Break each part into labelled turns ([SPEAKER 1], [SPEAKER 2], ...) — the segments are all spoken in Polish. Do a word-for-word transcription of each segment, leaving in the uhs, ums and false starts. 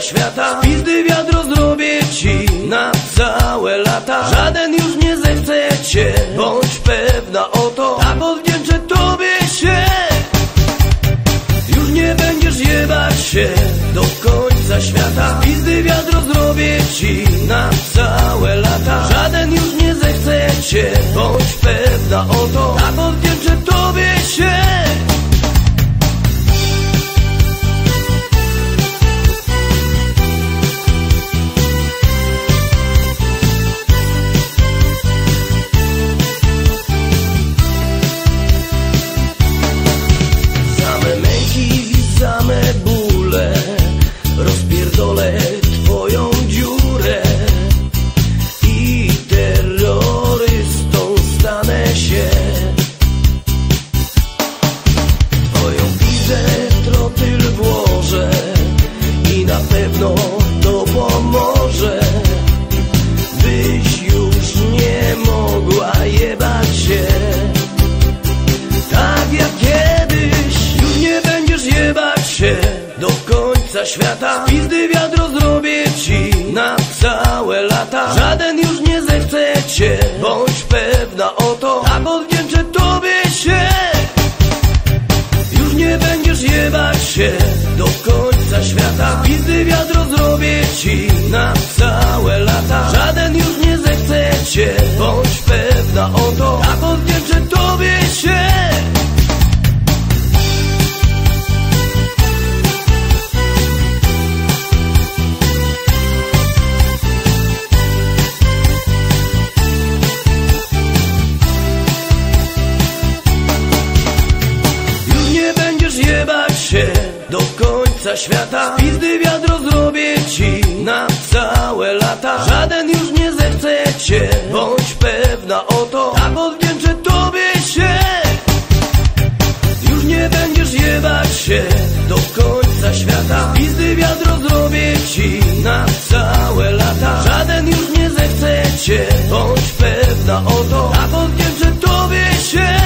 [SPEAKER 1] świata. Pizdy wiadro zrobię ci na całe lata. Żaden już nie zechce cię, bądź pewna o to. Tak odwdzięczę tobie się. Już nie będziesz jebać się do końca świata. Pizdy wiadro zrobię ci na całe lata. Żaden już nie zechce cię, bądź pewna o to. Tak odwdzięczę tobie się.
[SPEAKER 2] Same bóle, rozpierdolę twoją dziurę i terrorystą stanę się. Twoją pizę trotyl włożę i na pewno to pomoże, byś już nie mogła jebać się tak jak kiedyś. Już nie będziesz jebać się do końca świata. Pizdy wiadro zrobię ci na całe lata. Żaden już nie zechce cię, bądź pewna o to. Tak odwdzięczę tobie się. Już nie będziesz jebać się do końca świata. Pizdy wiadro zrobię ci na całe lata. Żaden już nie zechce cię, bądź pewna o to. Tak odwdzięczę tobie się.
[SPEAKER 1] Jebać się do końca świata. Pizdy wiadro zrobię ci na całe lata. Żaden już nie zechce cię, bądź pewna o to. Tak odwdzięczę tobie się. Już nie będziesz jebać się do końca świata. Pizdy wiadro zrobię ci na całe lata. Żaden już nie zechce cię, bądź pewna o to. Tak odwdzięczę tobie się.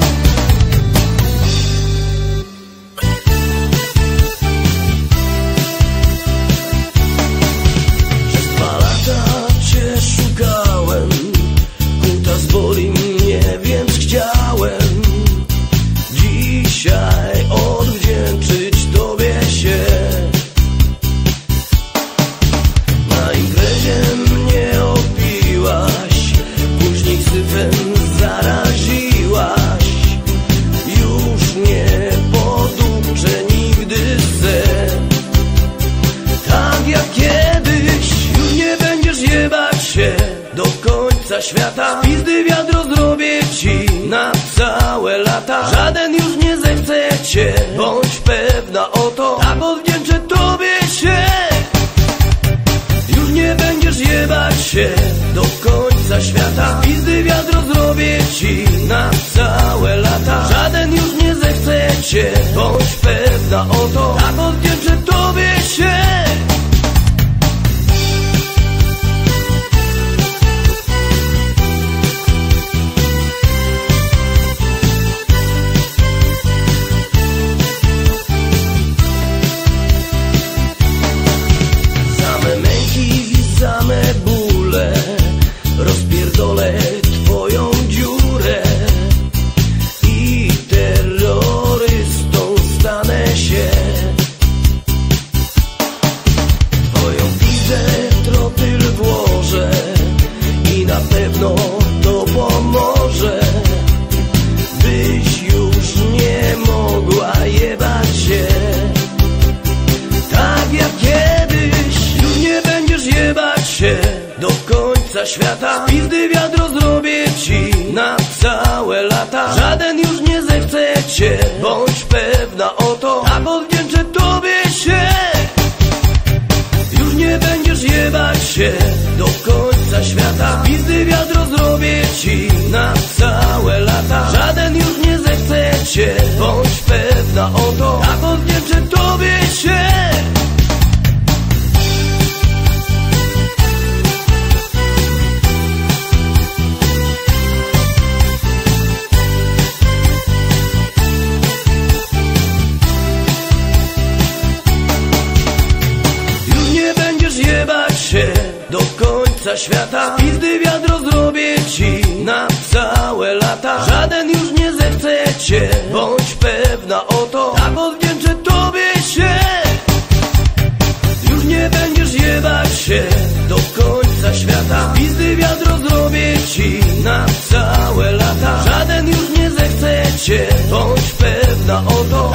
[SPEAKER 2] Szukałem, kutas boli mnie, więc chciałem dzisiaj odwdzięczyć tobie się. Na imprezie mnie opiłaś, później syfem zaraziłaś. Już nie podupczę nigdy se, tak jak kiedyś. Już nie będziesz jebać się do końca świata. Pizdy wiadro zrobię ci na całe lata. Żaden już nie zechce cię, bądź pewna o to. Tak odwdzięczę tobie się. Już nie będziesz jebać się do końca świata. Pizdy wiadro zrobię ci na całe lata. Żaden już nie zechce cię, bądź pewna o to. Tak odwdzięczę tobie się. Same bóle, rozpierdolę twoją dziurę i terrorystą stanę się. Twoją pizę trotyl włożę i na pewno to pomoże, byś już nie mogła jebać się tak jak kiedyś. Już nie będziesz jebać się do końca świata. Pizdy wiadro zrobię ci na całe lata. Żaden już nie zechce cię, bądź pewna o to. Tak odwdzięczę tobie się. Już nie będziesz jebać się do końca świata. Pizdy wiadro zrobię ci na całe lata. Żaden już nie zechce cię, bądź pewna o to. Tak odwdzięczę tobie się.
[SPEAKER 1] końca świata. Pizdy wiadro zrobię ci na całe lata. Żaden już nie zechce cię, bądź pewna o to. Tak odwdzięczę tobie się. Już nie będziesz jebać się do końca świata. Pizdy wiadro zrobię ci na całe lata. Żaden już nie zechce cię, bądź pewna o to.